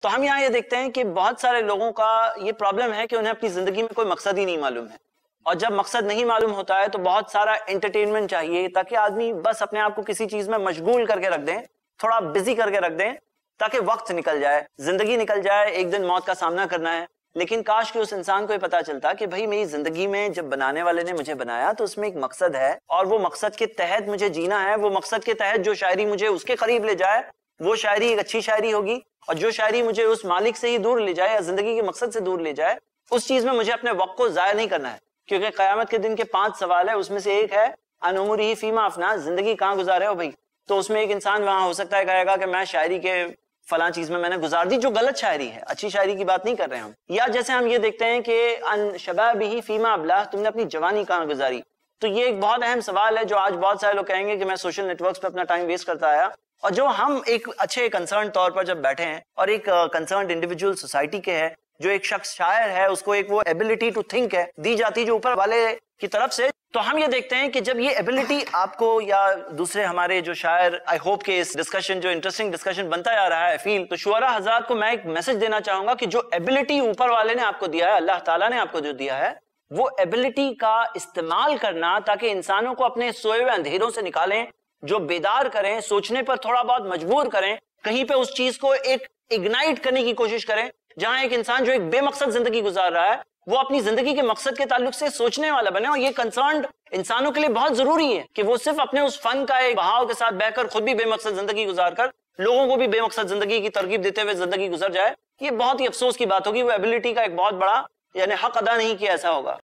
تو ہم یہاں یہ دیکھتے ہیں کہ بہت سارے لوگوں کا یہ پرابلم ہے کہ انہیں اپنی زندگی میں کوئی مقصد ہی نہیں معلوم ہے، اور جب مقصد نہیں معلوم ہوتا ہے تو بہت سارا انٹرٹینمنٹ چاہیے تاکہ آدمی بس اپنے آپ کو کسی چیز میں مشغول کر کے رکھ دیں، تھوڑا بزی کر کے رکھ دیں تاکہ وقت نکل جائے، زندگی نکل جائے، ایک دن موت کا سامنا کرنا ہے۔ لیکن کاش کہ اس انسان کو یہ پتا چلتا کہ بھائی میری زندگی میں جب بنانے والے نے مجھے بنایا تو اس میں ایک مقصد ہے، اور وہ مقصد کے تحت مجھے جینا ہے، وہ مقصد کے تحت جو شاعری مجھے اس کے قریب لے جائے وہ شاعری ایک اچھی شاعری ہوگی، اور جو شاعری مجھے اس مالک سے ہی دور لے جائے یا زندگی کے مقصد سے دور لے جائے اس چیز میں مجھے اپنے وقت کو ضائع نہیں کرنا ہے۔ کیونکہ قیامت کے دن کے 5 سوال ہے، اس میں سے ایک ہے ان عمرہ فیما افنا، زندگی کہاں گزارے ہو بھائی؟ تو اس میں ایک انسان وہاں ہو سکتا ہے کہے گا کہ میں شاعری کے فلاں چیز میں نے گزار دی، جو غلط شاعری ہے، اچھی شاعری کی بات نہیں کر رہے ہم۔ یا جیسے ہم یہ دیکھتے ہیں کہ ان شبابہ فیما ابلاہ، تم نے اپنی جوانی کہاں گزاری؟ تو یہ ایک بہت اہم سوال ہے جو آج بہت سارے لوگ کہیں گے کہ میں سوشل نیٹ ورکس پہ اپنا ٹائم ویسٹ کرتا آیا، اور جو ہم ایک اچھے کنسرن طور پر جب بیٹھے ہیں اور ایک کنسرنڈ انڈیویجول سوسائٹی کے ہے، جو ایک شخص شاعر ہے اس کو ایک وہ ایبلٹی ٹو تھنک ہے دی جاتی جو اوپر والے کی طرف سے، تو ہم یہ دیکھتے ہیں کہ جب یہ ایبلٹی آپ کو یا دوسرے ہمارے جو شاعر، آئی ہوپ کہ اس ڈسکشن جو انٹرسٹنگ ڈسکشن بنتا جا رہا ہے فیل، تو شعراء حضرات کو میں ایک میسج دینا چاہوں گا کہ جو ایبلٹی اوپر والے نے آپ کو دیا ہے، اللہ تعالیٰ نے آپ کو جو دیا ہے، وہ ایبلٹی کا استعمال کرنا تاکہ انسانوں کو اپنے سوئے ہوئے اندھیروں سے نکالیں، جو بیدار کریں، سوچنے پر تھوڑا بہت مجبور کریں، کہیں پہ اس چیز کو ایک اگنائٹ کرنے کی کوشش کریں، جہاں ایک انسان جو ایک بے مقصد زندگی گزار رہا ہے وہ اپنی زندگی کے مقصد کے تعلق سے سوچنے والا بنے۔ اور یہ کنسرنڈ انسانوں کے لیے بہت ضروری ہے کہ وہ صرف اپنے اس فن کا ایک بہاؤ کے ساتھ بہ کر خود بھی بے مقصد زندگی گزار کر لوگوں کو بھی بے مقصد زندگی کی ترغیب دیتے ہوئے زندگی گزر جائے۔ یہ بہت ہی افسوس کی بات ہوگی، وہ ایبلٹی کا ایک بہت بڑا یعنی حق ادا نہیں کیا ایسا ہوگا۔